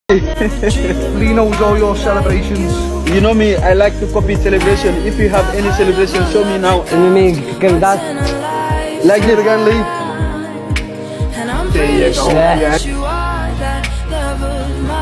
Lee knows all your celebrations. You know me, I like to copy celebration. If you have any celebration, show me now. Like it again, Lee. There you go. Yeah. You are that love of mine.